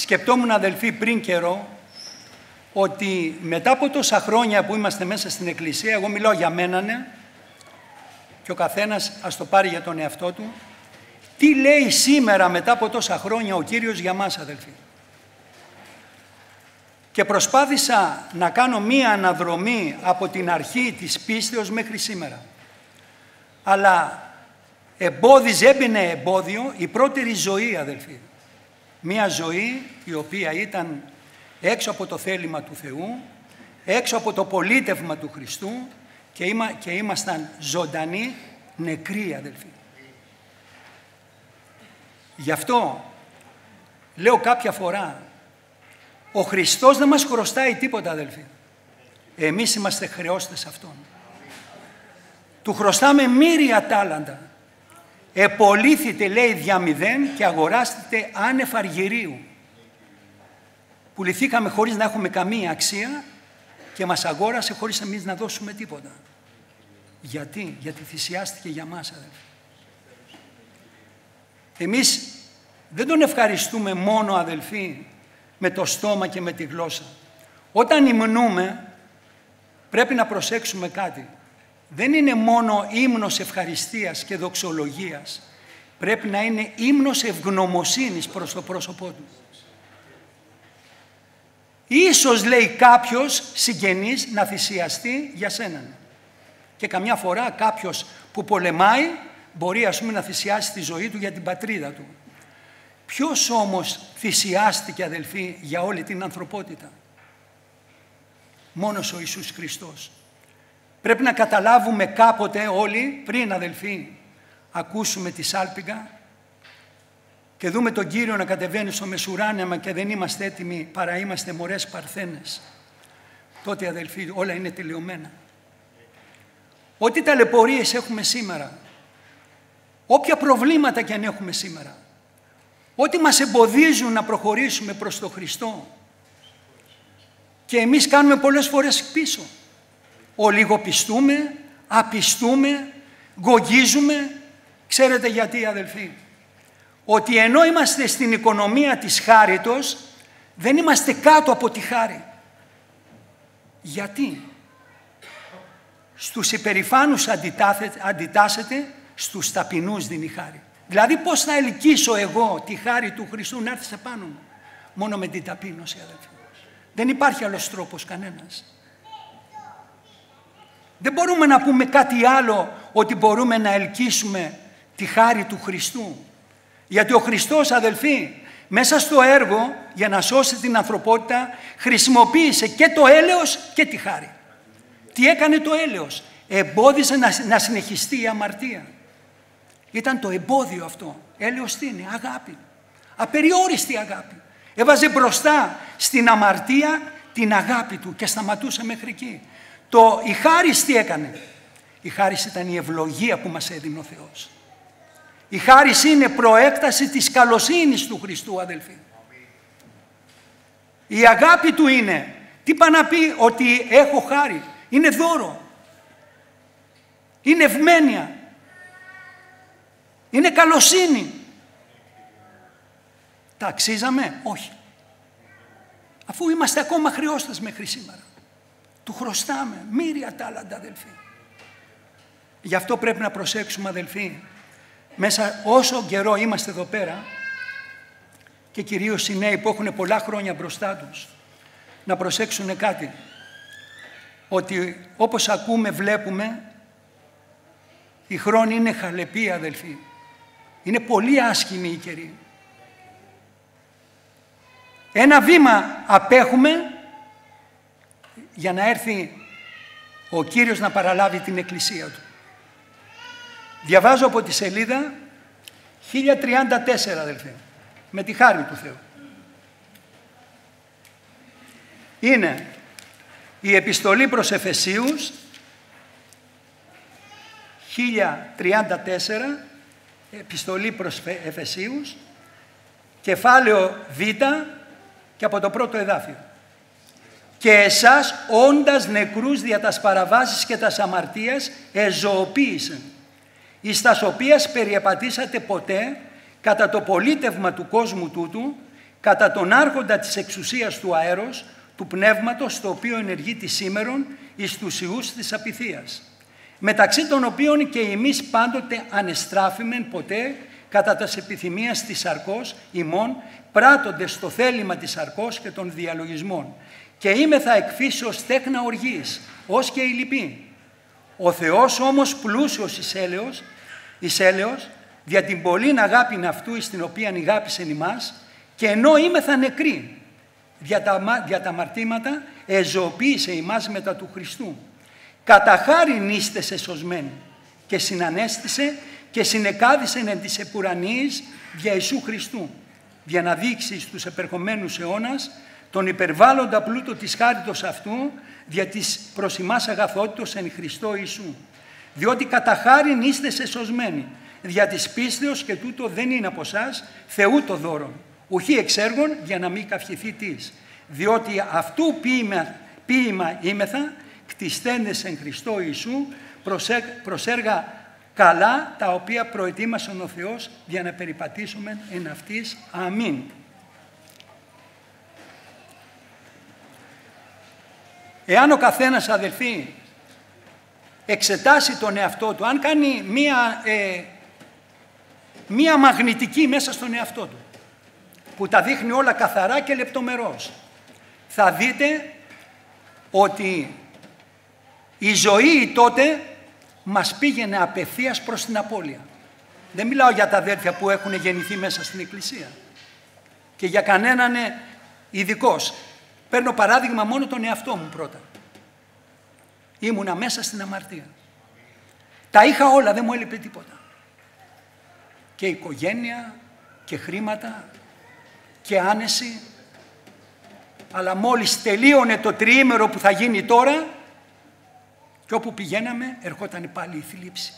Σκεπτόμουν, αδελφοί, πριν καιρό, ότι μετά από τόσα χρόνια που είμαστε μέσα στην Εκκλησία, εγώ μιλάω για μένα, ναι, και ο καθένας ας το πάρει για τον εαυτό του, τι λέει σήμερα μετά από τόσα χρόνια ο Κύριος για μας, αδελφοί. Και προσπάθησα να κάνω μία αναδρομή από την αρχή της πίστεως μέχρι σήμερα. Αλλά έμπαινε εμπόδιο η πρώτερη ζωή, αδελφοί. Μία ζωή η οποία ήταν έξω από το θέλημα του Θεού, έξω από το πολίτευμα του Χριστού και ήμασταν ζωντανοί νεκροί, αδελφοί. Γι' αυτό λέω κάποια φορά, ο Χριστός δεν μας χρωστάει τίποτα, αδελφοί. Εμείς είμαστε χρεώστες Αυτόν. Του χρωστάμε μοίρια τάλαντα. Επολύθητε, λέει, δια μηδέν και αγοράστητε άνευ αργυρίου. Πουληθήκαμε χωρίς να έχουμε καμία αξία και μας αγόρασε χωρίς εμείς να δώσουμε τίποτα. Γιατί? Γιατί θυσιάστηκε για μας, αδελφοί. Εμείς δεν Τον ευχαριστούμε μόνο, αδελφοί, με το στόμα και με τη γλώσσα. Όταν υμνούμε, πρέπει να προσέξουμε κάτι. Δεν είναι μόνο ύμνος ευχαριστίας και δοξολογίας. Πρέπει να είναι ύμνος ευγνωμοσύνης προς το πρόσωπό Του. Ίσως, λέει, κάποιος συγγενής να θυσιαστεί για σένα. Και καμιά φορά κάποιος που πολεμάει μπορεί, ας πούμε, να θυσιάσει τη ζωή του για την πατρίδα του. Ποιος όμως θυσιάστηκε, αδελφοί, για όλη την ανθρωπότητα? Μόνος ο Ιησούς Χριστός. Πρέπει να καταλάβουμε κάποτε όλοι, πριν, αδελφοί, ακούσουμε τη σάλπιγγα και δούμε τον Κύριο να κατεβαίνει στο μεσουράνεμα και δεν είμαστε έτοιμοι παρά είμαστε μωρές παρθένες. Τότε, αδελφοί, όλα είναι τελειωμένα. Ό,τι ταλαιπωρίες έχουμε σήμερα, όποια προβλήματα και αν έχουμε σήμερα, ό,τι μας εμποδίζουν να προχωρήσουμε προς τον Χριστό, και εμείς κάνουμε πολλές φορές πίσω. Ολιγοπιστούμε, απιστούμε, γογγίζουμε. Ξέρετε γιατί, αδελφοί? Ότι ενώ είμαστε στην οικονομία της χάριτος, δεν είμαστε κάτω από τη χάρη. Γιατί? Στους υπερηφάνους αντιτάσσεται, στους ταπεινούς δίνει χάρη. Δηλαδή, πώς θα ελκύσω εγώ τη χάρη του Χριστού να έρθει σε πάνω μου? Μόνο με την ταπείνωση, αδελφοί. Δεν υπάρχει άλλος τρόπος, κανένας. Δεν μπορούμε να πούμε κάτι άλλο, ότι μπορούμε να ελκύσουμε τη χάρη του Χριστού. Γιατί ο Χριστός, αδελφοί, μέσα στο έργο για να σώσει την ανθρωπότητα χρησιμοποίησε και το έλεος και τη χάρη. Τι έκανε το έλεος? Εμπόδισε να συνεχιστεί η αμαρτία. Ήταν το εμπόδιο αυτό. Έλεος τι είναι? Αγάπη. Απεριόριστη αγάπη. Έβαζε μπροστά στην αμαρτία την αγάπη Του και σταματούσε μέχρι εκεί. Η χάρις τι έκανε? Η χάρις ήταν η ευλογία που μας έδινε ο Θεός. Η χάρις είναι προέκταση της καλοσύνης του Χριστού, αδελφοί. Η αγάπη Του είναι, τι πάει να πει? Ότι έχω χάρη. Είναι δώρο. Είναι ευμένεια. Είναι καλοσύνη. Τα αξίζαμε? Όχι. Αφού είμαστε ακόμα χρεώστες μέχρι σήμερα. Του χρωστάμε μοίρια τάλαντα, αδελφοί. Γι' αυτό πρέπει να προσέξουμε, αδελφοί, μέσα όσο καιρό είμαστε εδώ πέρα, και κυρίως οι νέοι που έχουν πολλά χρόνια μπροστά τους, να προσέξουν κάτι. Ότι όπως ακούμε, βλέπουμε, οι χρόνοι είναι χαλεποί, αδελφοί. Είναι πολύ άσχημοι οι καιροί. Ένα βήμα απέχουμε για να έρθει ο Κύριος να παραλάβει την Εκκλησία Του. Διαβάζω από τη σελίδα 1034, αδελφοί, με τη χάρη του Θεού. Είναι η επιστολή προς Εφεσίους, 1034, επιστολή προς Εφεσίους, κεφάλαιο Β και από το πρώτο εδάφιο. Και εσάς, όντας νεκρούς δια τας παραβάσεις και τας αμαρτίας, εζωοποίησεν, εις τας οποίας περιεπατήσατε ποτέ κατά το πολίτευμα του κόσμου τούτου κατά τον άρχοντα της εξουσίας του αέρος, του πνεύματος, το οποίο ενεργεί τη σήμερον εις τους ιούς της απειθίας, μεταξύ των οποίων και εμείς πάντοτε ανεστράφημεν ποτέ κατά τας επιθυμίας της σαρκός ημών, πράττοντες το θέλημα της σαρκός και των διαλογισμών. Και είμεθα εκ φύσεως τέκνα οργής, ως και η λυπή. Ο Θεός όμως πλούσιος εις έλεος, δια την πολλήν αγάπην αυτού εις την οποίαν ηγάπησεν ημάς, και ενώ είμεθα νεκροί δια τα αμαρτήματα, εζωοποίησε ημάς μετά του Χριστού. Κατά χάριν είστες εσωσμένοι, και συνανέστησε και συνεκάδισε εν της επουρανίης δια Ιησού Χριστού, για να δείξει στους επερχομένους αιώνας τον υπερβάλλοντα πλούτο της χάριτος αυτού, δια της προς ημάς αγαθότητος εν Χριστώ Ιησού. Διότι κατά χάριν είστες εσωσμένοι, δια της πίστεως, και τούτο δεν είναι από εσάς, Θεού το δώρον, ουχή εξ έργων, για να μην καυχηθεί της. Διότι αυτού ποίημα είμεθα, κτιστέντες εν Χριστώ Ιησού, προς έργα καλά, τα οποία προετοίμασαν ο Θεός για να περιπατήσουμε εν αυτής. Αμήν. Εάν ο καθένας, αδελφοί, εξετάσει τον εαυτό του, αν κάνει μία μαγνητική μέσα στον εαυτό του, που τα δείχνει όλα καθαρά και λεπτομερώς, θα δείτε ότι η ζωή τότε μας πήγαινε απευθείας προς την απώλεια. Δεν μιλάω για τα αδέρφια που έχουν γεννηθεί μέσα στην Εκκλησία και για κανέναν ειδικός. Παίρνω παράδειγμα μόνο τον εαυτό μου πρώτα. Ήμουνα μέσα στην αμαρτία. Τα είχα όλα, δεν μου έλειπε τίποτα. Και οικογένεια και χρήματα και άνεση. Αλλά μόλις τελείωνε το τριήμερο που θα γίνει τώρα, και όπου πηγαίναμε ερχόταν πάλι η θλίψη.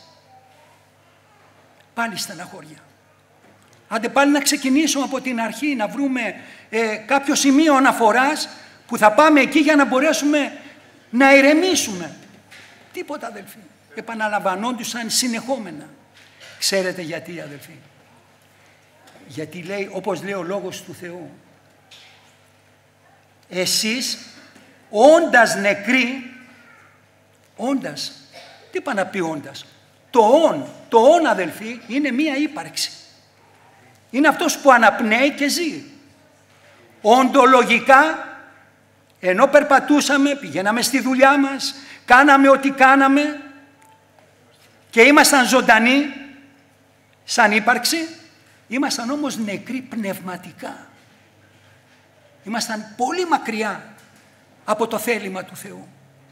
Πάλι στεναχώρια. Άντε πάλι να ξεκινήσουμε από την αρχή, να βρούμε κάποιο σημείο αναφοράς που θα πάμε εκεί για να μπορέσουμε να ηρεμήσουμε. Τίποτα, αδελφοί. Επαναλαμβανόντουσαν συνεχόμενα. Ξέρετε γιατί, αδελφοί? Γιατί λέει, όπως λέει ο Λόγος του Θεού, εσείς όντας νεκροί, όντας, τι είπα να πει όντας? Το όν, αδελφοί, είναι μία ύπαρξη. Είναι αυτός που αναπνέει και ζει. Οντολογικά, ενώ περπατούσαμε, πηγαίναμε στη δουλειά μας, κάναμε ό,τι κάναμε και ήμασταν ζωντανοί σαν ύπαρξη, ήμασταν όμως νεκροί πνευματικά. Ήμασταν πολύ μακριά από το θέλημα του Θεού.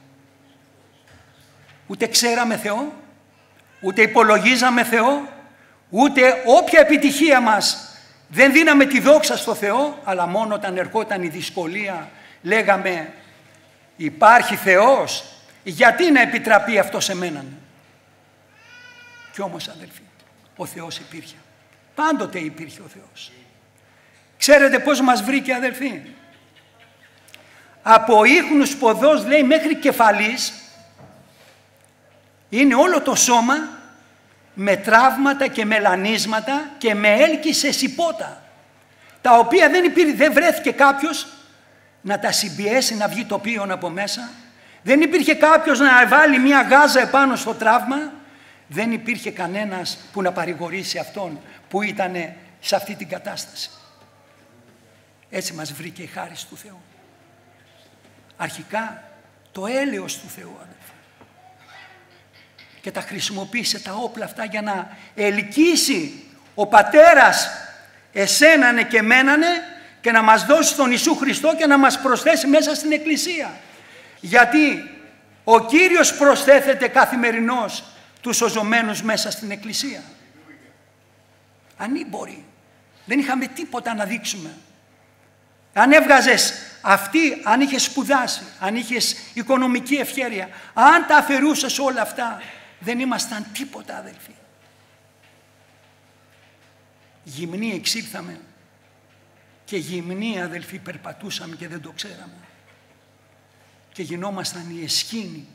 Ούτε ξέραμε Θεό, ούτε υπολογίζαμε Θεό, ούτε όποια επιτυχία μας δεν δίναμε τη δόξα στο Θεό, αλλά μόνο όταν ερχόταν η δυσκολία λέγαμε υπάρχει Θεός, γιατί να επιτραπεί αυτό σε μένα? Κι όμως, αδελφοί, ο Θεός υπήρχε. Πάντοτε υπήρχε ο Θεός. Ξέρετε πώς μας βρήκε, αδελφοί? Από ίχνους ποδός, λέει, μέχρι κεφαλής είναι όλο το σώμα με τραύματα και μελανίσματα και με έλκυσες υπότα, τα οποία δεν βρέθηκε κάποιος να τα συμπιέσει να βγει το πίον από μέσα. Δεν υπήρχε κάποιος να βάλει μια γάζα επάνω στο τραύμα. Δεν υπήρχε κανένας που να παρηγορήσει αυτόν που ήταν σε αυτή την κατάσταση. Έτσι μας βρήκε η χάρις του Θεού. Αρχικά το έλεος του Θεού, αδελφοί. Και τα χρησιμοποίησε τα όπλα αυτά για να ελκύσει ο Πατέρας εσένανε και μένανε και να μας δώσει τον Ιησού Χριστό και να μας προσθέσει μέσα στην Εκκλησία. Γιατί ο Κύριος προσθέθεται καθημερινώς τους σωζωμένους μέσα στην Εκκλησία. Ανήμποροι. Δεν είχαμε τίποτα να δείξουμε. Αν έβγαζες αυτή, αν είχες σπουδάσει, αν είχες οικονομική ευχέρεια, αν τα αφαιρούσες όλα αυτά, δεν ήμασταν τίποτα, αδελφοί. Γυμνοί εξήλθαμε και γυμνοί, αδελφοί, περπατούσαμε και δεν το ξέραμε. Και γινόμασταν οι εσκήνοι.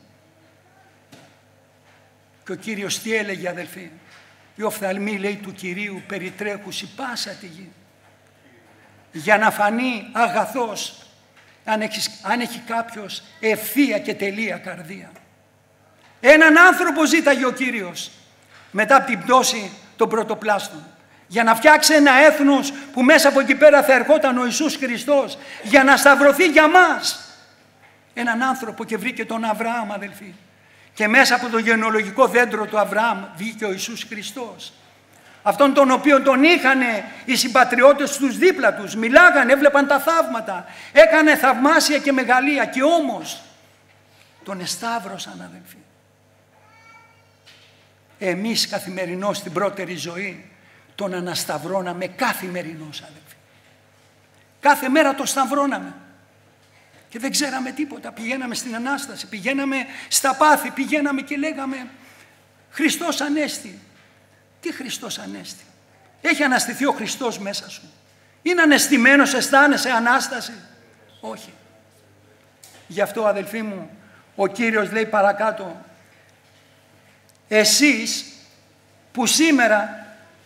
Και ο Κύριος τι έλεγε, αδελφοί? Οι οφθαλμοί, λέει, του Κυρίου περιτρέχουσι πάσα τη γη. για να φανεί αγαθός, αν έχει κάποιος ευθεία και τελεία καρδία. Έναν άνθρωπο ζήταγε ο Κύριος μετά από την πτώση των πρωτοπλάστων, για να φτιάξει ένα έθνος που μέσα από εκεί πέρα θα ερχόταν ο Ιησούς Χριστός για να σταυρωθεί για μας. Έναν άνθρωπο, και βρήκε τον Αβραάμ, αδελφοί. Και μέσα από το γενεολογικό δέντρο του Αβραάμ βγήκε ο Ιησούς Χριστός. Αυτόν τον οποίο τον είχαν οι συμπατριώτες τους δίπλα τους, μιλάγανε, έβλεπαν τα θαύματα, έκανε θαυμάσια και μεγαλεία, και όμως τον εσταύρωσαν, αδελφοί. Εμείς καθημερινώς στην πρώτερη ζωή τον ανασταυρώναμε καθημερινώς, αδελφοί. Κάθε μέρα τον σταυρώναμε και δεν ξέραμε τίποτα. Πηγαίναμε στην Ανάσταση, πηγαίναμε στα πάθη, πηγαίναμε και λέγαμε Χριστός Ανέστη. Τι Χριστός Ανέστη? Έχει αναστηθεί ο Χριστός μέσα σου? Είναι αναισθημένος, αισθάνεσαι Ανάσταση? Όχι. Γι' αυτό, αδελφοί μου, ο Κύριος λέει παρακάτω, εσείς που σήμερα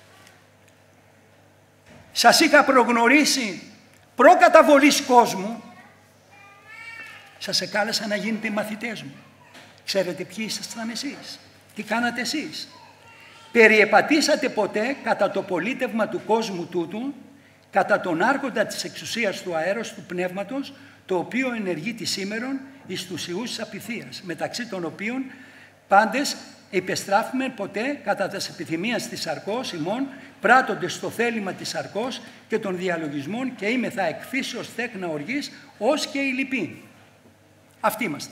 σας είχα προγνωρίσει προκαταβολής κόσμου, σας εκάλεσα να γίνετε μαθητές μου. Ξέρετε ποιοι ήσασταν εσείς? Τι κάνατε εσείς? Περιεπατήσατε ποτέ κατά το πολίτευμα του κόσμου τούτου, κατά τον άρχοντα της εξουσίας του αέρος του πνεύματος, το οποίο ενεργεί τη σήμερον εις τους ιούς της απειθίας, μεταξύ των οποίων πάντες επεστράφουμε ποτέ κατά τας επιθυμίας της σαρκός ημών, πράττοντες στο θέλημα της σαρκός και των διαλογισμών, και είμεθα εκφύσεως τέκνα οργής, ως και οι λοιποί. Αυτοί είμαστε.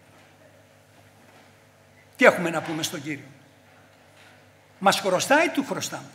Τι έχουμε να πούμε στον Κύριο? Μας χρωστάει, του χρωστάμε?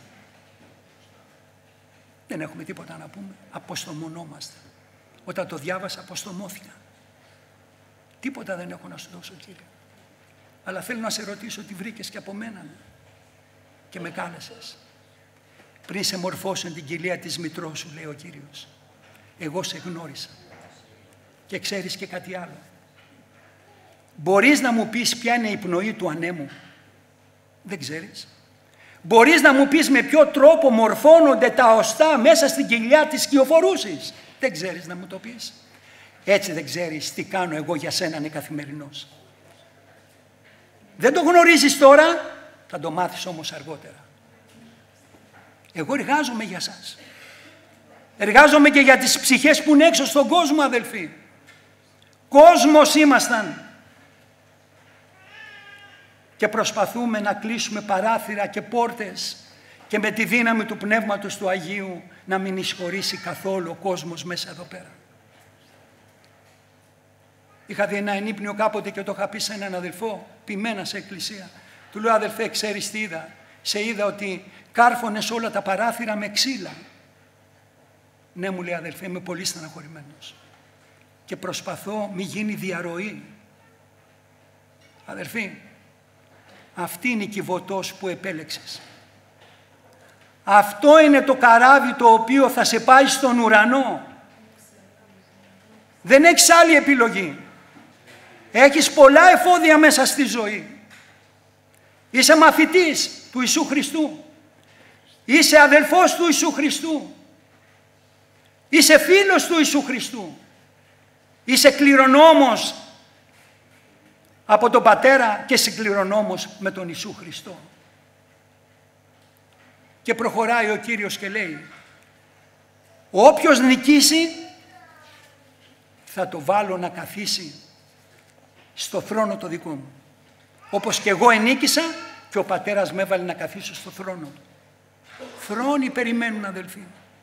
Δεν έχουμε τίποτα να πούμε. Αποστομωνόμαστε. Όταν το διάβασα, αποστομώθηκα. Τίποτα δεν έχω να σου δώσω, Κύριε. Αλλά θέλω να σε ρωτήσω τι βρήκες και από μένα και με κάλεσες. Πριν σε μορφώσουν την κοιλία της μητρός σου, λέει ο Κύριος, εγώ σε γνώρισα. Και ξέρεις και κάτι άλλο. Μπορείς να μου πεις ποια είναι η πνοή του ανέμου? Δεν ξέρεις. Μπορείς να μου πεις με ποιο τρόπο μορφώνονται τα οστά μέσα στην κοιλιά της σκιοφορούσης? Δεν ξέρεις να μου το πεις. Έτσι δεν ξέρεις τι κάνω εγώ για σένα, είναι καθημερινός. Δεν το γνωρίζεις τώρα, θα το μάθεις όμως αργότερα. Εγώ εργάζομαι για σας. Εργάζομαι και για τις ψυχές που είναι έξω στον κόσμο, αδελφοί. Κόσμος ήμασταν. Και προσπαθούμε να κλείσουμε παράθυρα και πόρτες και με τη δύναμη του Πνεύματος του Αγίου να μην εισχωρήσει καθόλου ο κόσμος μέσα εδώ πέρα. Είχα δει ένα ενύπνιο κάποτε και το είχα πει σε έναν αδελφό, ποιμένα σε εκκλησία. Του λέω, αδελφέ, ξέρεις τι είδα? Σε είδα ότι κάρφωνες όλα τα παράθυρα με ξύλα. Ναι, μου λέει, αδελφέ, είμαι πολύ στεναχωρημένος και προσπαθώ μη γίνει διαρροή. Αδελφοί, αυτή είναι η κυβωτός που επέλεξες. Αυτό είναι το καράβι το οποίο θα σε πάει στον ουρανό. Δεν έχεις άλλη επιλογή. Έχεις πολλά εφόδια μέσα στη ζωή. Είσαι μαθητής του Ιησού Χριστού. Είσαι αδελφός του Ιησού Χριστού. Είσαι φίλος του Ιησού Χριστού. Είσαι κληρονόμος από τον Πατέρα και συγκληρονόμος με τον Ιησού Χριστό. Και προχωράει ο Κύριος και λέει, όποιος νικήσει θα το βάλω να καθίσει στο θρόνο το δικό μου. Όπως και εγώ ενίκησα και ο Πατέρας με έβαλε να καθίσω στο θρόνο του. Θρόνοι περιμένουν, αδελφοί.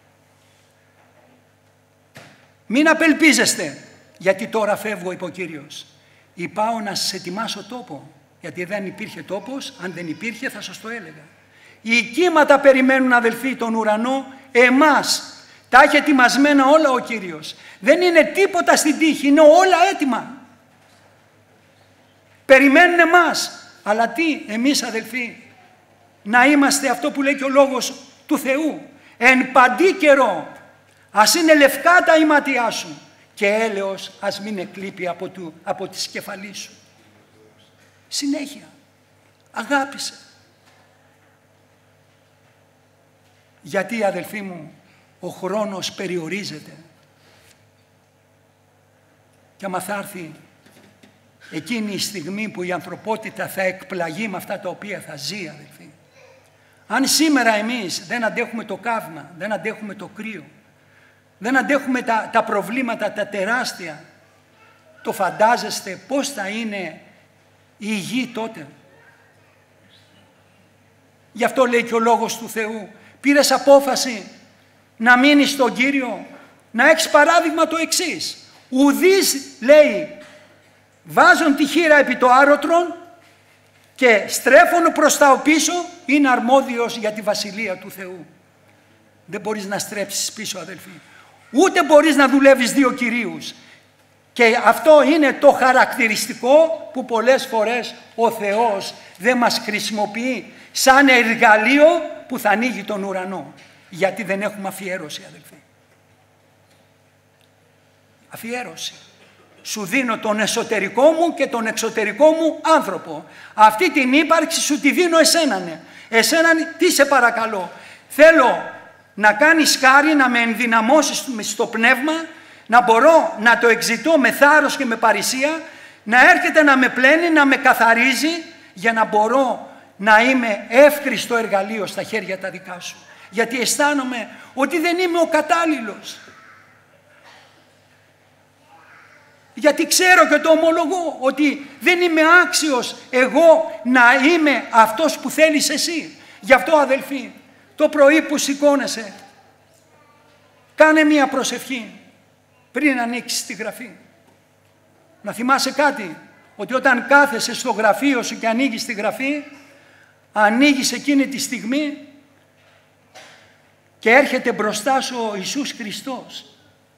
Μην απελπίζεστε, γιατί τώρα φεύγω, είπε ο Κύριος. Πάω να σας ετοιμάσω τόπο, γιατί δεν υπήρχε τόπος, αν δεν υπήρχε θα σας το έλεγα. Οι κύματα περιμένουν, αδελφοί, τον ουρανό, εμάς. Τα έχει ετοιμασμένα όλα ο Κύριος. Δεν είναι τίποτα στην τύχη, είναι όλα έτοιμα. Περιμένουν εμάς. Αλλά τι, εμείς, αδελφοί, να είμαστε αυτό που λέει και ο Λόγος του Θεού. Εν παντή καιρό, ας είναι λευκά τα ηματιά σου και έλεος ας μην εκλείπει από τη κεφαλή σου. Συνέχεια. Αγάπησε. Γιατί, αδελφοί μου, Ο χρόνος περιορίζεται. Και άμα θα έρθει εκείνη η στιγμή που η ανθρωπότητα θα εκπλαγεί με αυτά τα οποία θα ζει, αδελφοί. Αν σήμερα εμείς δεν αντέχουμε το καύμα, δεν αντέχουμε το κρύο, δεν αντέχουμε τα προβλήματα τα τεράστια, το φαντάζεστε πώς θα είναι η γη τότε? Γι' αυτό λέει και ο Λόγος του Θεού, πήρες απόφαση να μείνεις στον Κύριο, να έχεις παράδειγμα το εξής. Ουδείς, λέει, βάζουν τη χείρα επί το άρωτρον και στρέφουν προς τα πίσω, είναι αρμόδιος για τη Βασιλεία του Θεού. Δεν μπορείς να στρέψεις πίσω, αδελφοί. Ούτε μπορείς να δουλεύεις δύο κυρίους. Και αυτό είναι το χαρακτηριστικό που πολλές φορές ο Θεός δεν μας χρησιμοποιεί σαν εργαλείο που θα ανοίγει τον ουρανό. Γιατί δεν έχουμε αφιέρωση, αδελφοί. Αφιέρωση. Σου δίνω τον εσωτερικό μου και τον εξωτερικό μου άνθρωπο. Αυτή την ύπαρξη σου τη δίνω εσένανε. Εσένα τι σε παρακαλώ? Θέλω να κάνεις χάρη, να με ενδυναμώσεις στο πνεύμα, να μπορώ να το εξητώ με θάρρος και με παρησία, να έρχεται να με πλένει, να με καθαρίζει, για να μπορώ να είμαι εύχριστο εργαλείο στα χέρια τα δικά σου. Γιατί αισθάνομαι ότι δεν είμαι ο κατάλληλος. Γιατί ξέρω και το ομολογώ ότι δεν είμαι άξιος εγώ να είμαι αυτός που θέλεις εσύ. Γι' αυτό, αδελφοί, το πρωί που σηκώνεσαι, κάνε μία προσευχή πριν ανοίξεις τη γραφή. Να θυμάσαι κάτι, ότι όταν κάθεσαι στο γραφείο σου και ανοίγεις τη γραφή, ανοίγεις εκείνη τη στιγμή και έρχεται μπροστά σου ο Ιησούς Χριστός.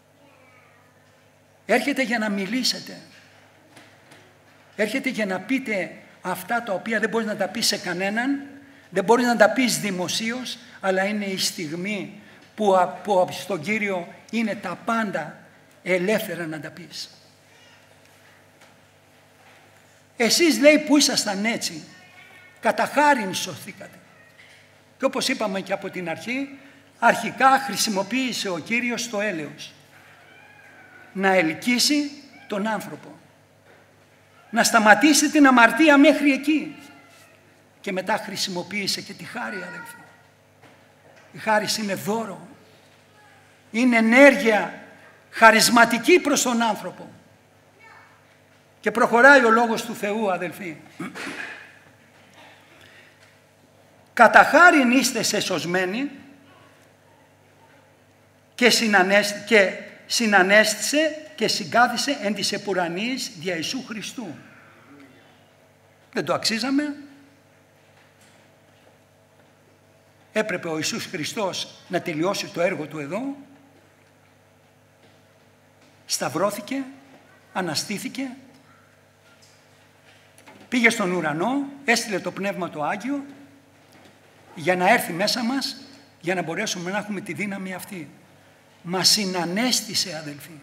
Έρχεται για να μιλήσετε. Έρχεται για να πείτε αυτά τα οποία δεν μπορείς να τα πεις σε κανέναν, δεν μπορείς να τα πεις δημοσίως, αλλά είναι η στιγμή που στον Κύριο είναι τα πάντα ελεύθερα να τα πεις. Εσείς, λέει, που ήσασταν έτσι, κατά χάριν σωθήκατε. Και όπως είπαμε και από την αρχή, αρχικά χρησιμοποίησε ο Κύριος το έλεος. Να ελκύσει τον άνθρωπο. Να σταματήσει την αμαρτία μέχρι εκεί. Και μετά χρησιμοποίησε και τη χάρη, αδελφοί. Η χάρη είναι δώρο. Είναι ενέργεια χαρισματική προς τον άνθρωπο. Και προχωράει ο Λόγος του Θεού, αδελφοί. Κατά χάριν είστε σεσωσμένοι και συνανέστησε και συγκάθισε εν της επουρανής δια Ιησού Χριστού. Δεν το αξίζαμε. Έπρεπε ο Ιησούς Χριστός να τελειώσει το έργο του εδώ. Σταυρώθηκε, αναστήθηκε, πήγε στον ουρανό, έστειλε το Πνεύμα το Άγιο για να έρθει μέσα μας, για να μπορέσουμε να έχουμε τη δύναμη αυτή. Μας συνανέστησε, αδελφοί.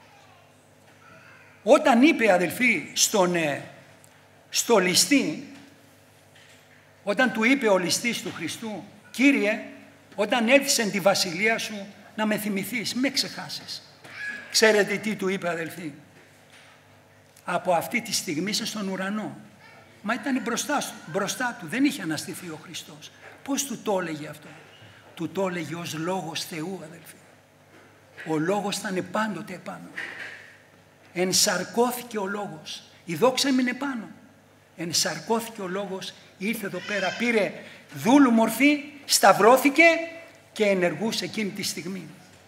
Όταν είπε, αδελφοί, στο ληστή, όταν του είπε ο ληστής του Χριστού, Κύριε, όταν έρθεις εν τη βασιλεία σου, να με θυμηθείς, με ξεχάσεις. Ξέρετε τι του είπε, αδελφοί? Από αυτή τη στιγμή είσαι στον ουρανό. Μα ήταν μπροστά του, δεν είχε αναστηθεί ο Χριστός. Πώς του το έλεγε αυτό? Του το έλεγε ως Λόγος Θεού, αδελφοί. Ο Λόγος ήταν πάντοτε επάνω. Ενσαρκώθηκε ο Λόγος. Η δόξα έμεινε πάνω. Ενσαρκώθηκε ο Λόγος, ήρθε εδώ πέρα, πήρε δούλου μορφή, σταυρώθηκε και ενεργούσε εκείνη τη στιγμή.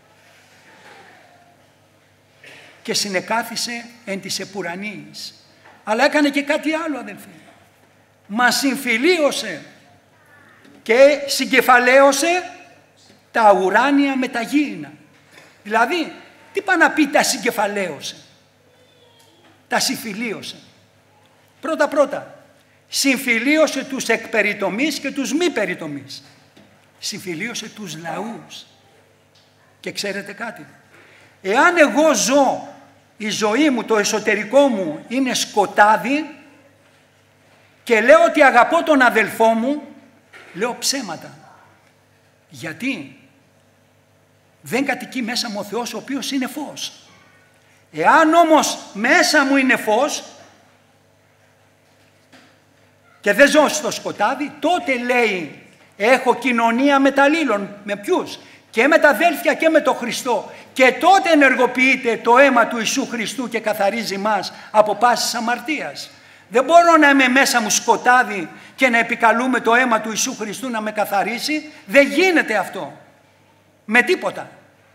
Και συνεκάθισε εν της επουρανής. Αλλά έκανε και κάτι άλλο, αδελφοί. Μας συμφιλίωσε και συγκεφαλαίωσε τα ουράνια με τα γήινα. Δηλαδή, τι πάει να πει τα συγκεφαλαίωσε? Τα συμφιλίωσε. Πρώτα, συμφιλίωσε τους εκπεριτομείς και τους μη περιτομείς. Συμφιλίωσε τους λαούς. Και ξέρετε κάτι? Εάν εγώ ζω, η ζωή μου, το εσωτερικό μου είναι σκοτάδι και λέω ότι αγαπώ τον αδελφό μου, λέω ψέματα. Γιατί? Δεν κατοικεί μέσα μου ο Θεός ο οποίος είναι φως. Εάν όμως μέσα μου είναι φως και δεν ζω στο σκοτάδι, τότε λέει έχω κοινωνία μεταλλήλων. Με ποιους? Και με τα αδέλφια και με τον Χριστό. Και τότε ενεργοποιείται το αίμα του Ιησού Χριστού και καθαρίζει μας από πάσης αμαρτίας. Δεν μπορώ να είμαι μέσα μου σκοτάδι και να επικαλούμε το αίμα του Ιησού Χριστού να με καθαρίσει. Δεν γίνεται αυτό. Με τίποτα.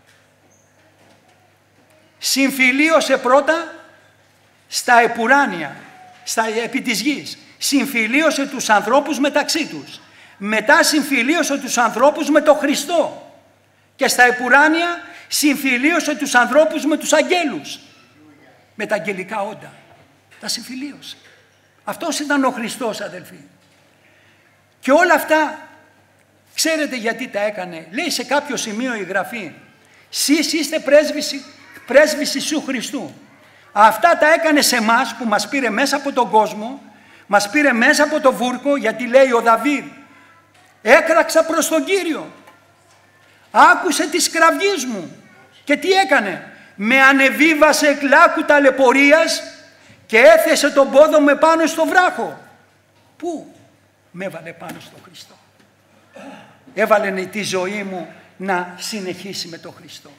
Συμφιλίωσε πρώτα στα επουράνια, επί της γης. Συμφιλίωσε τους ανθρώπους μεταξύ τους. Μετά συμφιλίωσε τους ανθρώπους με τον Χριστό. Και στα επουράνια συμφιλίωσε τους ανθρώπους με τους αγγέλους. Με τα αγγελικά όντα. Τα συμφιλίωσε. Αυτός ήταν ο Χριστός, αδελφοί. Και όλα αυτά, ξέρετε γιατί τα έκανε? Λέει σε κάποιο σημείο η Γραφή, «Σεις είστε πρέσβης Ιησού Χριστού». Αυτά τα έκανε σε εμάς που μας πήρε μέσα από τον κόσμο, μας πήρε μέσα από το βούρκο, γιατί λέει ο Δαβίδ, «Έκραξα προς τον Κύριο, άκουσε τις κραυγής μου». Και τι έκανε? «Με ανεβίβασε εκ λάκου ταλαιπωρίας και έθεσε τον πόδο με πάνω στο βράχο». Πού? Με έβαλε πάνω στο Χριστό. Έβαλε τη ζωή μου να συνεχίσει με τον Χριστό.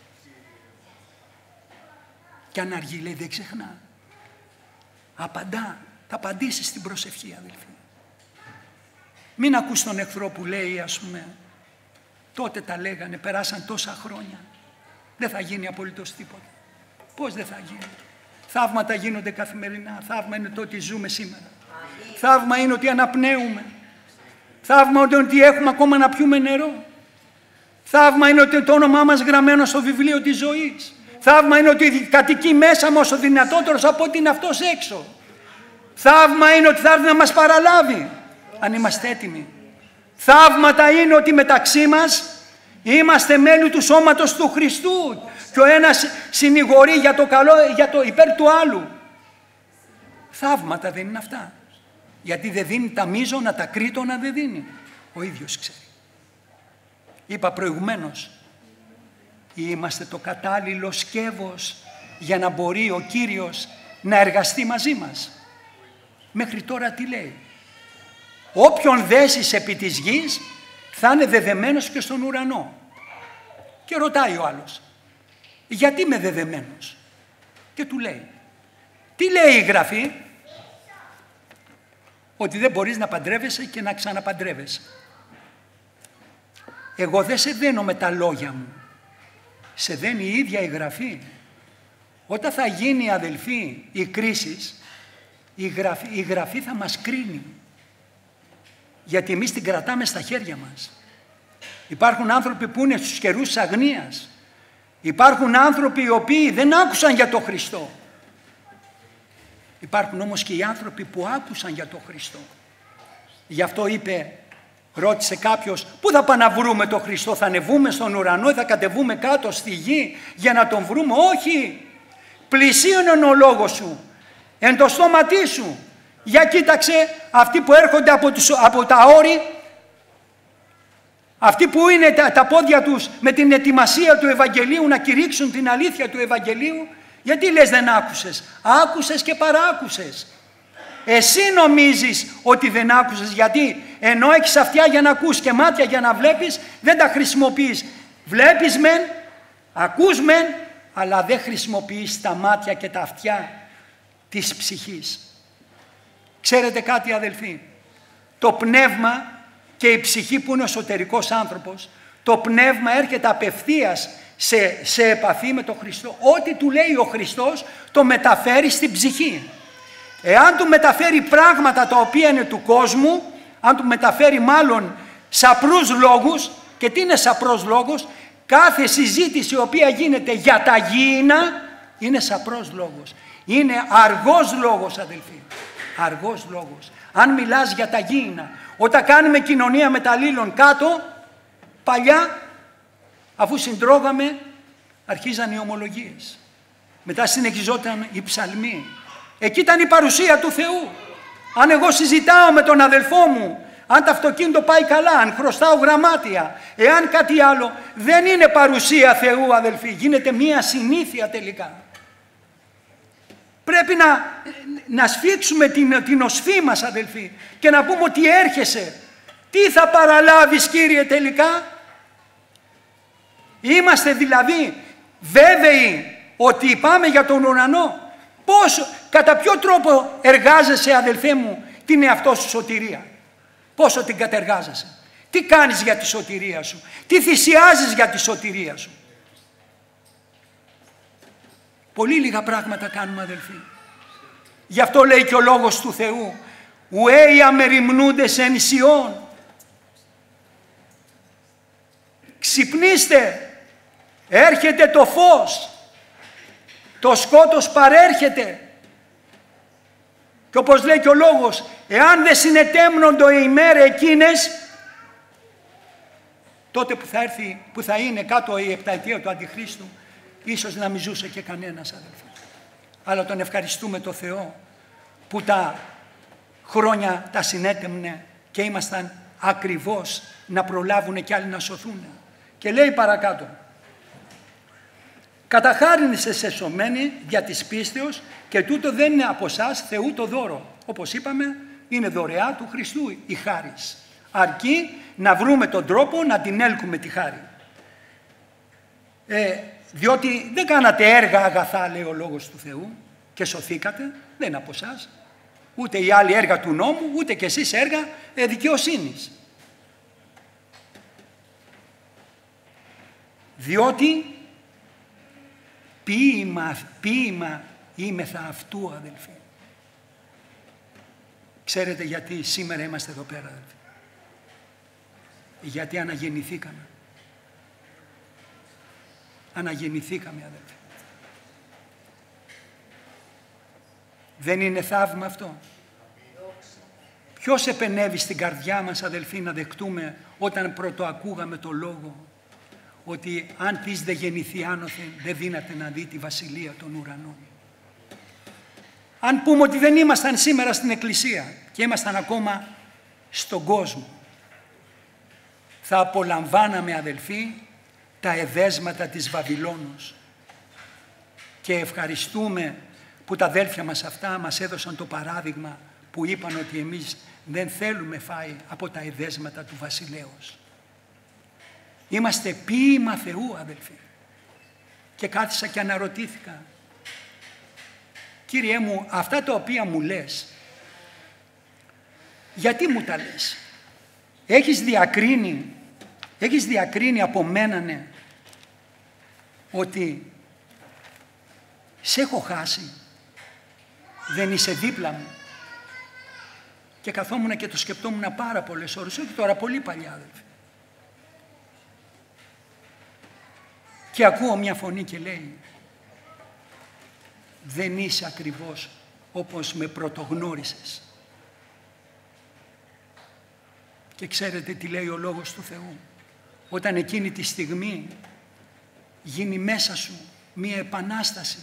Και αν αργεί, λέει, δεν ξεχνά. Απαντά. Θα απαντήσει στην προσευχή, αδελφοί. Μην ακούς τον εχθρό που λέει, ας πούμε, τότε τα λέγανε, περάσαν τόσα χρόνια. Δεν θα γίνει απολύτως τίποτα. Πώς δεν θα γίνει? Θαύματα γίνονται καθημερινά. Θαύμα είναι το ότι ζούμε σήμερα. Θαύμα είναι ότι αναπνέουμε. Θαύμα είναι ότι έχουμε ακόμα να πιούμε νερό. Θαύμα είναι ότι το όνομά μας γραμμένο στο βιβλίο της ζωής. Θαύμα είναι ότι κατοικεί μέσα μας ο δυνατότερος από ότι είναι αυτός έξω. Θαύμα είναι ότι θα έρθει να μας παραλάβει, αν είμαστε έτοιμοι. Θαύματα είναι ότι μεταξύ μας είμαστε μέλη του σώματος του Χριστού και ο ένας συνηγορεί για το καλό, για το υπέρ του άλλου. Θαύματα δεν είναι αυτά? Γιατί δεν δίνει τα μείζωνα, τα κρίτωνα δεν δίνει. Ο ίδιος ξέρει. Είπα προηγουμένως, είμαστε το κατάλληλο σκεύος για να μπορεί ο Κύριος να εργαστεί μαζί μας. Μέχρι τώρα τι λέει? Όποιον δέσεις επί της γης θα είναι δεδεμένος και στον ουρανό. Και ρωτάει ο άλλος, γιατί είμαι δεδεμένος? Και του λέει, τι λέει η Γραφή? Ότι δεν μπορείς να παντρεύεσαι και να ξαναπαντρεύεσαι. Εγώ δεν σε δένω με τα λόγια μου. Σε δένει η ίδια η Γραφή. Όταν θα γίνει, αδελφοί, η κρίση, η Γραφή θα μας κρίνει. Γιατί εμείς την κρατάμε στα χέρια μας. Υπάρχουν άνθρωποι που είναι στους καιρούς της αγνίας. Υπάρχουν άνθρωποι οι οποίοι δεν άκουσαν για τον Χριστό. Υπάρχουν όμως και οι άνθρωποι που άκουσαν για τον Χριστό. Γι' αυτό είπε, ρώτησε κάποιος, πού θα πάμε να βρούμε τον Χριστό? Θα ανεβούμε στον ουρανό ή θα κατεβούμε κάτω στη γη για να τον βρούμε? Όχι. Πλησίον είναι ο λόγος σου, εν το στόματί σου. Για κοίταξε αυτοί που έρχονται από τα όρη, αυτοί που είναι τα πόδια τους με την ετοιμασία του Ευαγγελίου να κηρύξουν την αλήθεια του Ευαγγελίου. Γιατί λες δεν άκουσες? Άκουσες και παράκουσες. Εσύ νομίζεις ότι δεν άκουσες, γιατί ενώ έχεις αυτιά για να ακούς και μάτια για να βλέπεις, δεν τα χρησιμοποιείς. Βλέπεις μεν, ακούς μεν, αλλά δεν χρησιμοποιείς τα μάτια και τα αυτιά της ψυχής. Ξέρετε κάτι, αδελφοί? Το πνεύμα και η ψυχή που είναι ο εσωτερικός άνθρωπος, το πνεύμα έρχεται απευθείας σε επαφή με τον Χριστό. Ό,τι του λέει ο Χριστός το μεταφέρει στην ψυχή. Εάν του μεταφέρει πράγματα τα οποία είναι του κόσμου, αν του μεταφέρει μάλλον σαπρούς λόγους, και τι είναι σαπρός λόγος? Κάθε συζήτηση η οποία γίνεται για τα γήινα είναι σαπρός λόγος. Είναι αργός λόγος, αδελφοί. Αργός λόγος. Αν μιλάς για τα γήινα, όταν κάνουμε κοινωνία μεταλλήλων κάτω, παλιά, αφού συντρώγαμε, αρχίζαν οι ομολογίες. Μετά συνεχιζόταν οι ψαλμοί. Εκεί ήταν η παρουσία του Θεού. Αν εγώ συζητάω με τον αδελφό μου, αν το αυτοκίνητο πάει καλά, αν χρωστάω γραμμάτια, εάν κάτι άλλο, δεν είναι παρουσία Θεού, αδελφοί, γίνεται μία συνήθεια τελικά. Πρέπει να σφίξουμε την οσφή μας, αδελφοί, και να πούμε ότι έρχεσαι. Τι θα παραλάβεις, Κύριε, τελικά? Είμαστε δηλαδή βέβαιοι ότι πάμε για τον ουρανό? Κατά ποιο τρόπο εργάζεσαι, αδελφέ μου, την εαυτό σου σωτηρία? Πόσο την κατεργάζεσαι? Τι κάνεις για τη σωτηρία σου? Τι θυσιάζεις για τη σωτηρία σου? Πολύ λίγα πράγματα κάνουμε, αδελφοί. Γι' αυτό λέει και ο Λόγος του Θεού, ουέι αμεριμνούντες εν Σιών. Ξυπνήστε, έρχεται το φως, το σκότος παρέρχεται. Και όπως λέει και ο Λόγος, εάν δεν συνετέμνοντο οι ημέρες εκείνες, τότε που θα είναι κάτω η επταετία του Αντιχρίστου, ίσως να μην ζούσε και κανένας, αδελφοί. Αλλά τον ευχαριστούμε το Θεό που τα χρόνια τα συνέτεμνε και ήμασταν ακριβώς να προλάβουν και άλλοι να σωθούν. Και λέει παρακάτω, κατά χάριν σε εσωμένοι δια της πίστεως, και τούτο δεν είναι από εσάς Θεού το δώρο. Όπως είπαμε, είναι δωρεά του Χριστού η χάρις. Αρκεί να βρούμε τον τρόπο να την έλκουμε τη χάρη. Διότι δεν κάνατε έργα αγαθά, λέει ο Λόγος του Θεού, και σωθήκατε, δεν είναι από εσάς. Ούτε οι άλλοι έργα του νόμου, ούτε και εσείς έργα δικαιοσύνης. Διότι ποίημα είμεθα αυτού, αδελφοί. Ξέρετε γιατί σήμερα είμαστε εδώ πέρα, αδελφοί? Γιατί αναγεννηθήκαμε. Αναγεννηθήκαμε, αδελφοί. Δεν είναι θαύμα αυτό? Ποιος επενεύει στην καρδιά μας, αδελφοί, να δεκτούμε όταν πρωτοακούγαμε το Λόγο, ότι αν της δεν γεννηθεί άνωθεν, δεν δύναται να δει τη βασιλεία των ουρανών? Αν πούμε ότι δεν ήμασταν σήμερα στην Εκκλησία και ήμασταν ακόμα στον κόσμο, θα απολαμβάναμε, αδελφοί, τα εδέσματα της Βαβυλώνος. Και ευχαριστούμε που τα αδέλφια μας αυτά μας έδωσαν το παράδειγμα που είπαν ότι εμείς δεν θέλουμε φάει από τα εδέσματα του βασιλέως. Είμαστε ποίημα Θεού, αδελφοί. Και κάθισα και αναρωτήθηκα, Κύριε μου, αυτά τα οποία μου λες, γιατί μου τα λες? Έχεις διακρίνει από μένανε ότι σε έχω χάσει, δεν είσαι δίπλα μου? Και καθόμουν και το σκεπτόμουν πάρα πολλές ώρες, όχι τώρα, πολύ παλιά, αδελφοί. Και ακούω μια φωνή και λέει, δεν είσαι ακριβώς όπως με πρωτογνώρισες. Και ξέρετε τι λέει ο Λόγος του Θεού? Όταν εκείνη τη γίνει μέσα σου μία επανάσταση,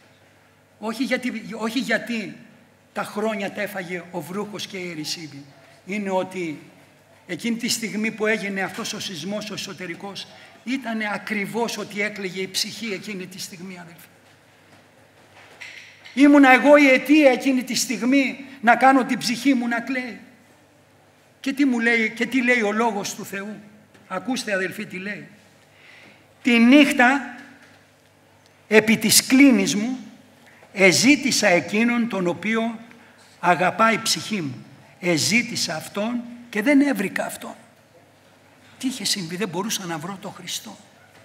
όχι γιατί τα χρόνια τα έφαγε ο βρούχος και η ερησίδη, είναι ότι εκείνη τη στιγμή που έγινε αυτός ο σεισμός ο εσωτερικός, ήταν ακριβώς ότι έκλαιγε η ψυχή εκείνη τη στιγμή, αδελφοί. Ήμουνα εγώ η αιτία εκείνη τη στιγμή να κάνω την ψυχή μου να κλαίει. Και τι μου λέει, και τι λέει ο Λόγος του Θεού? Ακούστε, αδελφοί, τι λέει. Τη νύχτα επί της κλίνης μου εζήτησα εκείνον τον οποίο αγαπάει η ψυχή μου. Εζήτησα αυτόν και δεν έβρικα αυτόν. Τι είχε συμβεί? Δεν μπορούσα να βρω τον Χριστό.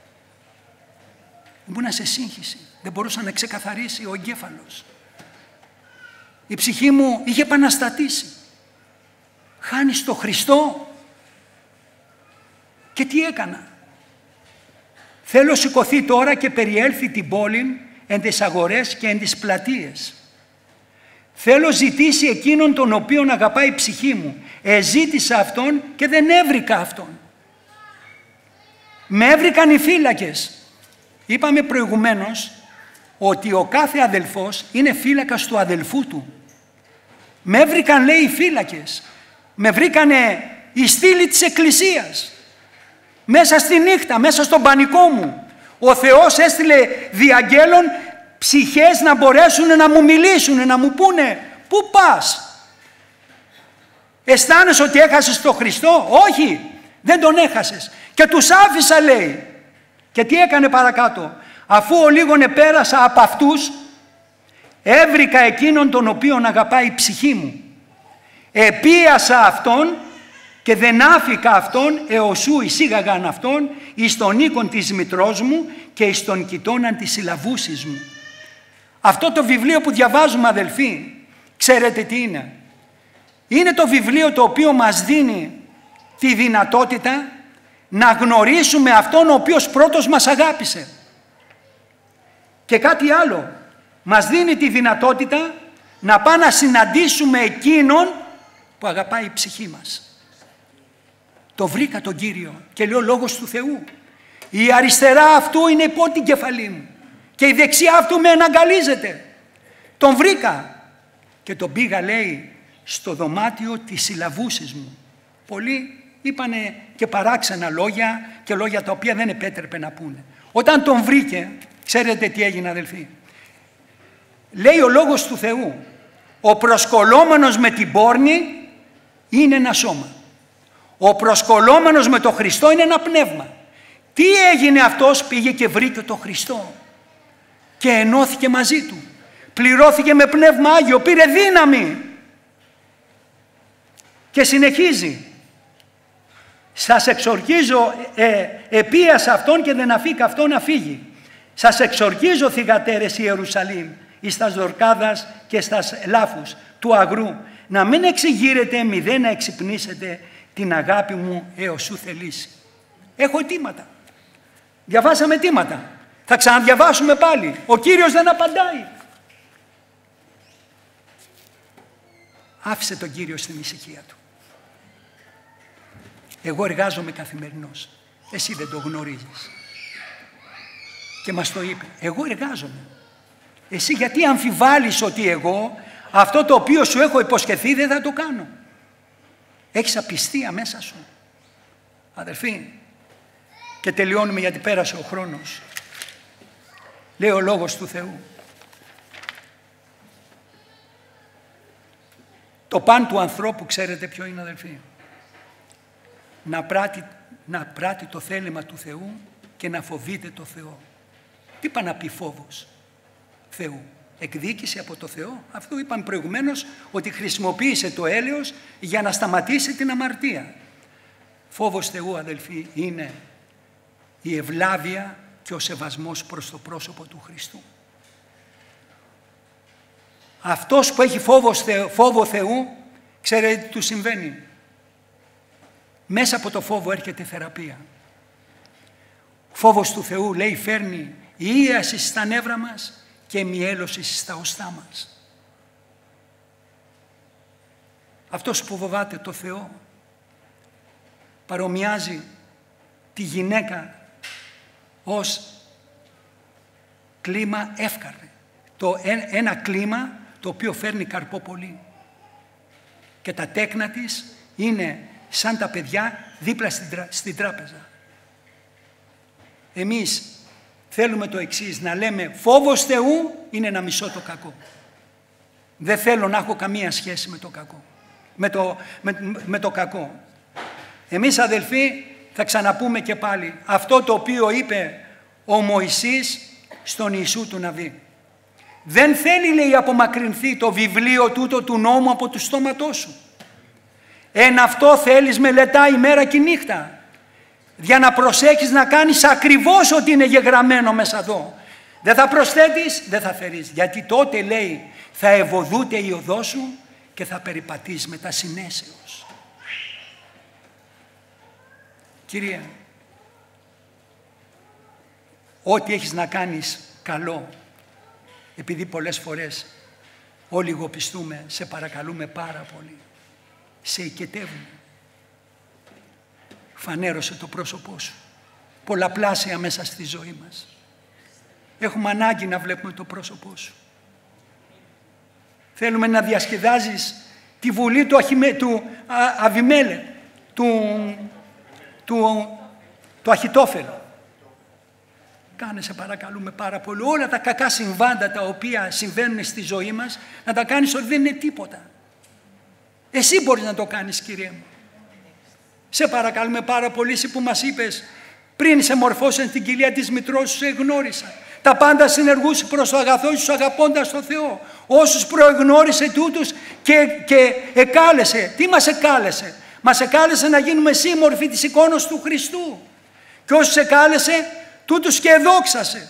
Ήμουνα σε σύγχυση. Δεν μπορούσα να ξεκαθαρίσει ο εγκέφαλος. Η ψυχή μου είχε επαναστατήσει. Χάνεις τον Χριστό. Και τι έκανα? Θέλω σηκωθεί τώρα και περιέλθει την πόλη εν τις αγορές και εν τις πλατείες. Θέλω ζητήσει εκείνον τον οποίον αγαπάει η ψυχή μου. Εζήτησα αυτόν και δεν έβρικα αυτόν. Με έβρικαν οι φύλακες. Είπαμε προηγουμένως ότι ο κάθε αδελφός είναι φύλακας του αδελφού του. Με έβρικαν, λέει, οι φύλακες. Με βρήκανε η στήλη της Εκκλησίας. Μέσα στη νύχτα, μέσα στον πανικό μου, ο Θεός έστειλε διαγγέλων ψυχές να μπορέσουν να μου μιλήσουν, να μου πούνε πού πας. Αισθάνεσαι ότι έχασες τον Χριστό? Όχι, δεν τον έχασες. Και τους άφησα, λέει. Και τι έκανε παρακάτω? Αφού ο λίγον επέρασα από αυτούς, έβρικα εκείνον τον οποίον αγαπάει η ψυχή μου. Επίασα αυτόν και δεν άφηκα αυτόν εωσού εισήγαγαν αυτόν εις τον οίκον της μητρός μου και εις τον κοιτώναν της συλλαβούσης μου. Αυτό το βιβλίο που διαβάζουμε, αδελφοί, ξέρετε τι είναι? Είναι το βιβλίο το οποίο μας δίνει τη δυνατότητα να γνωρίσουμε αυτόν ο οποίος πρώτος μας αγάπησε. Και κάτι άλλο, μας δίνει τη δυνατότητα να πάμε να συναντήσουμε εκείνον που αγαπάει η ψυχή μας. Το βρήκα τον Κύριο και λέω λόγος του Θεού. Η αριστερά αυτού είναι υπό την κεφαλή μου και η δεξιά αυτού με εναγκαλίζεται. Τον βρήκα και τον πήγα, λέει, στο δωμάτιο της συλλαβούσης μου. Πολλοί είπανε και παράξενα λόγια και λόγια τα οποία δεν επέτρεπε να πούνε. Όταν τον βρήκε, ξέρετε τι έγινε, αδελφοί? Λέει ο λόγος του Θεού, ο προσκολλόμενος με την πόρνη είναι ένα σώμα. Ο προσκολλόμενος με τον Χριστό είναι ένα πνεύμα. Τι έγινε? Αυτός πήγε και βρήκε τον Χριστό και ενώθηκε μαζί του. Πληρώθηκε με πνεύμα Άγιο, πήρε δύναμη. Και συνεχίζει. Σας εξορκίζω, επίασα αυτόν και δεν αφήκα αυτόν να φύγει. Σας εξορκίζω, θυγατέρες Ιερουσαλήμ, εις τας δορκάδας και στας λάφους του αγρού, να μην εξηγείρετε μηδέν να εξυπνήσετε την αγάπη μου έως σου θελήσει. Έχω αιτήματα. Διαβάσαμε αιτήματα. Θα ξαναδιαβάσουμε πάλι. Ο Κύριος δεν απαντάει. Άφησε τον Κύριο στην ησυχία του. Εγώ εργάζομαι καθημερινώς. Εσύ δεν το γνωρίζεις. Και μας το είπε. Εγώ εργάζομαι. Εσύ γιατί αμφιβάλλεις ότι εγώ αυτό το οποίο σου έχω υποσχεθεί δεν θα το κάνω? Έχεις απιστία μέσα σου. Αδελφοί, και τελειώνουμε γιατί πέρασε ο χρόνος. Λέει ο λόγος του Θεού. Το παν του ανθρώπου, ξέρετε ποιο είναι, αδελφοί? Να πράττει το θέλημα του Θεού και να φοβείται το Θεό. Τι πάει να πει φόβος Θεού? Εκδίκηση από το Θεό. Αυτό είπαμε προηγουμένως, ότι χρησιμοποίησε το έλεος για να σταματήσει την αμαρτία. Φόβος Θεού, αδελφοί, είναι η ευλάβεια και ο σεβασμός προς το πρόσωπο του Χριστού. Αυτός που έχει φόβο Θεού, ξέρετε τι του συμβαίνει? Μέσα από το φόβο έρχεται θεραπεία. Φόβος του Θεού, λέει, φέρνει ίαση στα νεύρα μας και μυέλωση στα οστά μας. Αυτός που φοβάται το Θεό παρομοιάζει τη γυναίκα ως κλίμα εύκαρδε. Ένα κλίμα το οποίο φέρνει καρπό πολύ. Και τα τέκνα της είναι σαν τα παιδιά δίπλα στην τράπεζα. Εμείς θέλουμε το εξής, να λέμε φόβος Θεού είναι να μισώ το κακό. Δεν θέλω να έχω καμία σχέση με το κακό. Με το κακό. Εμείς, αδελφοί, θα ξαναπούμε και πάλι αυτό το οποίο είπε ο Μωυσής στον Ιησού του Ναβί. Δεν θέλει, λέει, απομακρυνθεί το βιβλίο τούτο του νόμου από το στόματό σου. Εν αυτό θέλεις μελετά ημέρα και νύχτα, για να προσέχεις να κάνεις ακριβώς ό,τι είναι γεγραμμένο μέσα εδώ. Δεν θα προσθέτεις, δεν θα φέρεις, γιατί τότε, λέει, θα ευωδούται η οδός σου και θα περιπατείς μετά συνέσεως. Κυρία, ό,τι έχεις να κάνεις καλό, επειδή πολλές φορές όλοι λιγοπιστούμε, σε παρακαλούμε πάρα πολύ, σε οικετεύουμε. Φανέρωσε το πρόσωπό σου, πολλαπλάσια μέσα στη ζωή μας. Έχουμε ανάγκη να βλέπουμε το πρόσωπό σου. Θέλουμε να διασκεδάζεις τη βουλή του Αβιμέλε, του Αχιτόφελ. Κάνε, σε παρακαλούμε πάρα πολύ, όλα τα κακά συμβάντα τα οποία συμβαίνουν στη ζωή μας, να τα κάνεις ότι δεν είναι τίποτα. Εσύ μπορείς να το κάνεις, Κύριε μου. Σε παρακαλούμε πάρα πολύ, εσύ που μας είπες, πριν σε μορφώσαν στην κοιλία της μητρός σου, σε εγνώρισα. Τα πάντα συνεργούσε προς το αγαθό σου, αγαπώντας τον Θεό. Όσους προεγνώρισε τούτους και εκάλεσε. Τι μας εκάλεσε? Μας εκάλεσε να γίνουμε σύμμορφοι της εικόνας του Χριστού. Και όσους εκάλεσε, τούτους και εδόξασε.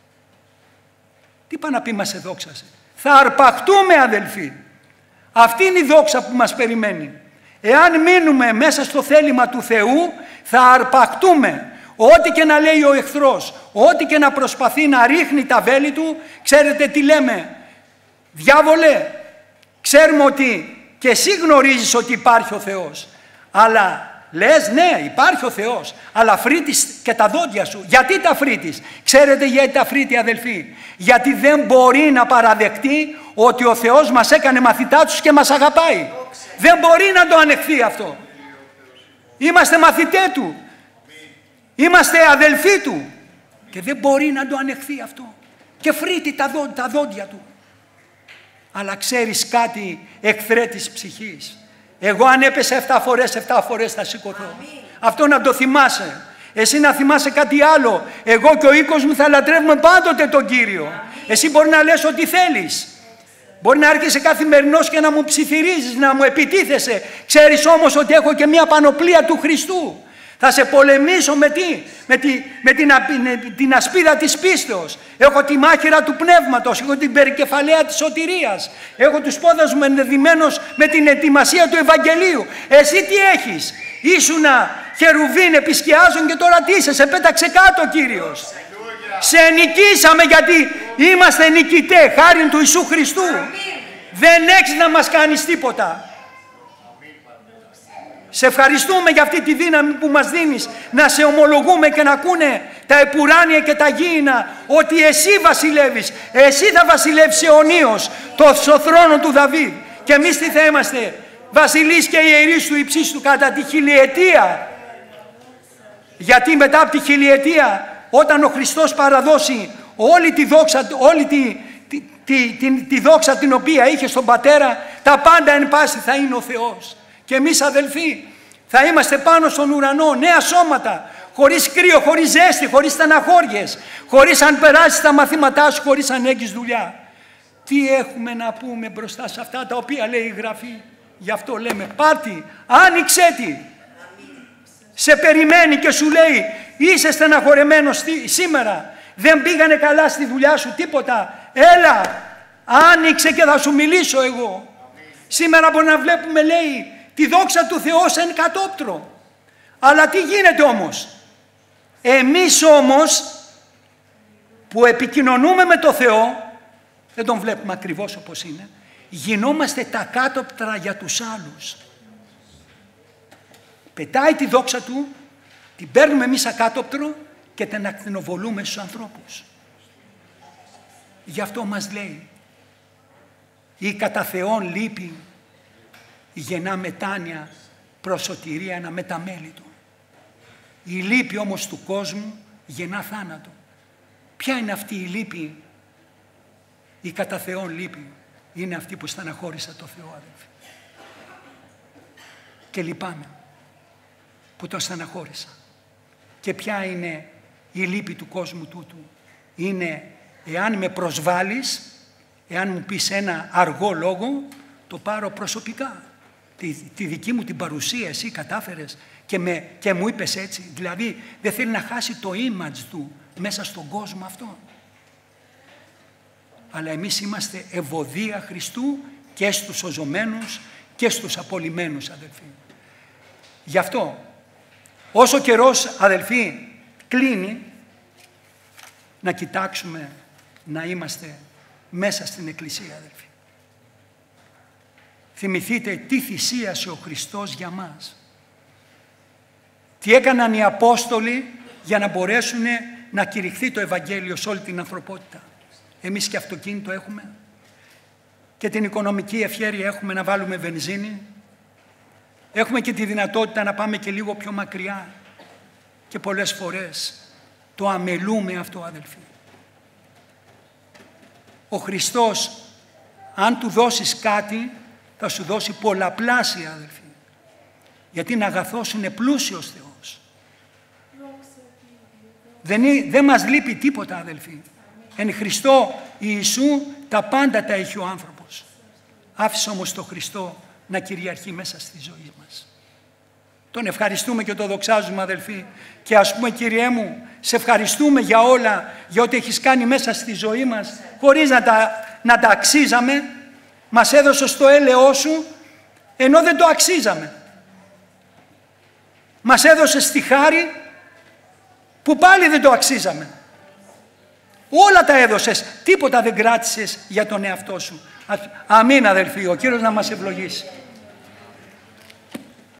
Τι πάει να πει μας εδόξασε? Θα αρπαχτούμε, αδελφοί. Αυτή είναι η δόξα που μας περιμένει. Εάν μείνουμε μέσα στο θέλημα του Θεού, θα αρπαχτούμε. Ό,τι και να λέει ο εχθρός, ό,τι και να προσπαθεί να ρίχνει τα βέλη του, ξέρετε τι λέμε? Διάβολε, ξέρουμε ότι και εσύ γνωρίζεις ότι υπάρχει ο Θεός. Αλλά λες, ναι, υπάρχει ο Θεός, αλλά φρύτεις και τα δόντια σου. Γιατί τα φρύτεις? Ξέρετε γιατί τα φρύτει, αδελφοί? Γιατί δεν μπορεί να παραδεχτεί ότι ο Θεός μας έκανε μαθητά τους και μας αγαπάει. Δεν μπορεί να το ανεχθεί αυτό. Είμαστε μαθητές του. Είμαστε αδελφοί του. Και δεν μπορεί να το ανεχθεί αυτό. Και φρύτει τα δόντια του. Αλλά ξέρεις κάτι, εχθρέ της ψυχής? Εγώ αν έπεσα 7 φορές θα σηκωθώ. Αυτό να το θυμάσαι. Εσύ να θυμάσαι κάτι άλλο. Εγώ και ο οίκος μου θα λατρεύουμε πάντοτε τον Κύριο. Εσύ μπορεί να λες ό,τι θέλεις. Μπορεί να έρχεσαι καθημερινώς και να μου ψιθυρίζεις, να μου επιτίθεσαι. Ξέρεις όμως ότι έχω και μια πανοπλία του Χριστού. Θα σε πολεμήσω με τι? την ασπίδα της πίστεως. Έχω τη μάχαιρα του πνεύματος, έχω την περικεφαλαία της σωτηρίας. Έχω τους πόδας μου ενδεδειμένος με την ετοιμασία του Ευαγγελίου. Εσύ τι έχεις? Ήσουνα χερουβίν επισκιάζουν και τώρα τι είσαι? Σε πέταξε κάτω Κύριος. Σε νικήσαμε γιατί είμαστε νικητές χάριν του Ιησού Χριστού. Δεν έχεις να μας κάνεις τίποτα. Σε ευχαριστούμε για αυτή τη δύναμη που μας δίνεις να σε ομολογούμε και να ακούνε τα επουράνια και τα γήινα ότι εσύ βασιλεύεις, εσύ θα βασιλεύσεις αιωνίως στο θρόνο του Δαβίδ. Και εμείς τι θα είμαστε? Βασιλείς και ιερείς του υψίστου κατά τη χιλιετία. Γιατί μετά από τη χιλιετία, όταν ο Χριστός παραδώσει όλη τη δόξα, τη δόξα την οποία είχε στον Πατέρα, τα πάντα εν πάση θα είναι ο Θεός. Και εμείς αδελφοί θα είμαστε πάνω στον ουρανό, νέα σώματα, χωρίς κρύο, χωρίς ζέστη, χωρίς στεναχώριες, χωρίς αν περάσεις τα μαθήματά σου, χωρίς αν έχεις δουλειά. Τι έχουμε να πούμε μπροστά σε αυτά τα οποία λέει η Γραφή? Γι' αυτό λέμε πάρτι, άνοιξέ τη. Σε περιμένει και σου λέει είσαι στεναχωρεμένος σήμερα, δεν πήγανε καλά στη δουλειά σου τίποτα, έλα, άνοιξε και θα σου μιλήσω εγώ. Σήμερα μπορεί να βλέπουμε, λέει, τη δόξα του Θεού σαν κατόπτρο. Αλλά τι γίνεται όμως? Εμείς όμως που επικοινωνούμε με το Θεό, δεν τον βλέπουμε ακριβώς όπως είναι, γινόμαστε τα κάτωπτρα για τους άλλους. Πετάει τη δόξα του, την παίρνουμε εμείς σαν κάτωπτρο και την ακτινοβολούμε στους ανθρώπους. Γι' αυτό μας λέει η κατά Θεόν λύπη γεννά μετάνοια προς σωτηρία να μεταμέλει του. Η λύπη όμως του κόσμου γεννά θάνατο. Ποια είναι αυτή η λύπη? Η κατά Θεόν λύπη είναι αυτή που στεναχώρησα το Θεό, αδελφοί. Και λυπάμαι που το στεναχώρησα. Και ποια είναι η λύπη του κόσμου τούτου? Είναι εάν με προσβάλλεις, εάν μου πεις ένα αργό λόγο, το πάρω προσωπικά. Τη δική μου την παρουσία εσύ κατάφερες και μου είπες έτσι. Δηλαδή δεν θέλει να χάσει το image του μέσα στον κόσμο αυτό. Αλλά εμείς είμαστε ευωδία Χριστού και στους σωζωμένους και στους απολυμένους, αδελφοί. Γι' αυτό όσο καιρός, αδελφοί, κλείνει, να κοιτάξουμε να είμαστε μέσα στην Εκκλησία, αδελφοί. Θυμηθείτε τι θυσίασε ο Χριστός για μας. Τι έκαναν οι Απόστολοι για να μπορέσουν να κηρυχθεί το Ευαγγέλιο σε όλη την ανθρωπότητα. Εμείς και αυτοκίνητο έχουμε και την οικονομική ευχέρεια έχουμε να βάλουμε βενζίνη. έχουμε και τη δυνατότητα να πάμε και λίγο πιο μακριά. Και πολλές φορές το αμελούμε αυτό, αδελφοί. Ο Χριστός, αν του δώσεις κάτι, θα σου δώσει πολλαπλάσια, αδελφοί. Γιατί είναι αγαθός, είναι πλούσιος Θεός. Δεν μας λείπει τίποτα, αδελφοί. Εν Χριστώ Ιησού τα πάντα τα έχει ο άνθρωπος. Άφησε όμως τον Χριστό να κυριαρχεί μέσα στη ζωή μας. Τον ευχαριστούμε και τον δοξάζουμε, αδελφοί. Και ας πούμε, Κύριέ μου, σε ευχαριστούμε για όλα, για ό,τι έχεις κάνει μέσα στη ζωή μας, χωρίς να τα αξίζαμε. Μας έδωσες το έλεος σου, ενώ δεν το αξίζαμε. Μας έδωσες τη χάρη, που πάλι δεν το αξίζαμε. Όλα τα έδωσες, τίποτα δεν κράτησες για τον εαυτό σου. Αμήν, αδελφοί, ο Κύριος να μας ευλογήσει.